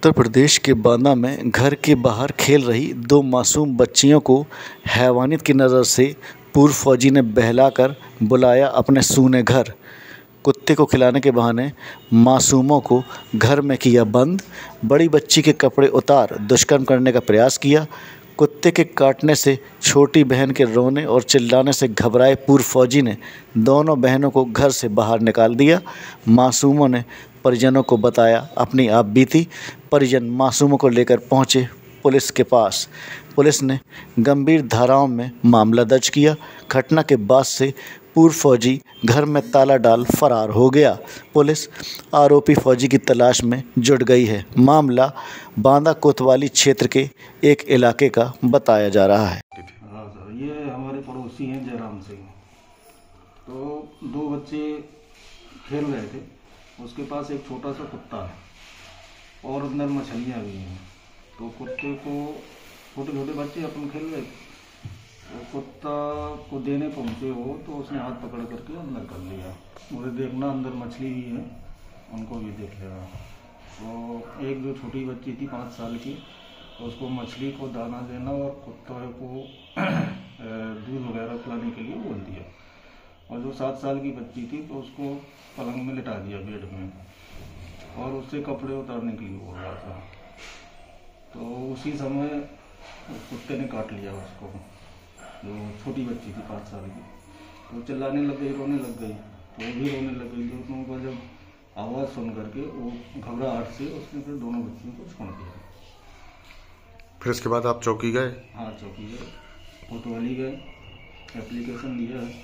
उत्तर प्रदेश के बांदा में घर के बाहर खेल रही दो मासूम बच्चियों को हैवानियत की नज़र से पूर्व फौजी ने बहलाकर बुलाया अपने सूने घर। कुत्ते को खिलाने के बहाने मासूमों को घर में किया बंद। बड़ी बच्ची के कपड़े उतार दुष्कर्म करने का प्रयास किया। कुत्ते के काटने से छोटी बहन के रोने और चिल्लाने से घबराए पूर्व फौजी ने दोनों बहनों को घर से बाहर निकाल दिया। मासूमों ने परिजनों को बताया अपनी आपबीती। परिजन मासूमों को लेकर पहुंचे पुलिस के पास। पुलिस ने गंभीर धाराओं में मामला दर्ज किया। घटना के बाद से पूर्व फौजी घर में ताला डाल फरार हो गया। पुलिस आरोपी फौजी की तलाश में जुट गई है। मामला बांदा कोतवाली क्षेत्र के एक इलाके का बताया जा रहा है। हाँ सर, ये हमारे पड़ोसी हैं जयराम सिंह। तो दो बच्चे खेल रहे थे, उसके पास एक छोटा सा कुत्ता है और अंदर मछलियाँ भी हैं। तो कुत्ते को छोटे छोटे बच्चे अपन खेल रहे थे, तो कुत्ता को देने पहुँचे वो, तो उसने हाथ पकड़ करके अंदर कर लिया। मुझे देखना अंदर मछली भी है, उनको भी देख लेगा। तो एक जो छोटी बच्ची थी 5 साल की, तो उसको मछली को दाना देना और कुत्ते को दूध वगैरह पिलाने के लिए बोल दिया। और जो 7 साल की बच्ची थी, तो उसको पलंग में लिटा दिया बेड में और उससे कपड़े उतारने के लिए बोल रहा था। तो उसी समय कुत्ते ने काट लिया उसको, जो छोटी बच्ची थी 5 साल की। तो चिल्लाने लग गई, रोने लग गई, तो वो भी रोने लग गई। दोनों को जब आवाज़ सुन करके वो घबराहट से उसने फिर दोनों बच्चियों को छोड़ दिया। फिर इसके बाद आप चौकी गए? हाँ, चौकी गए, कोतवाली गए, एप्लीकेशन दिया है।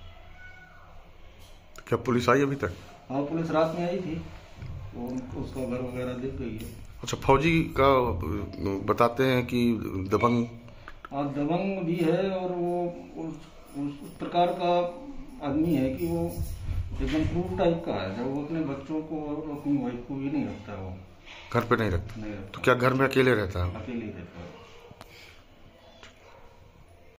क्या पुलिस आई अभी तक? हाँ, पुलिस रात में आई थी, वो उसका घर वगैरह देख गई है। अच्छा, फौजी का बताते हैं कि दबंग? हाँ, दबंग भी है और वो उस प्रकार का आदमी है कि वो एकदम क्रूर टाइप का है। जब वो अपने बच्चों को और अपनी वाइफ को भी नहीं रखता, वो घर पे नहीं रखता। तो क्या घर में अकेले रहता है? अकेले रहता है।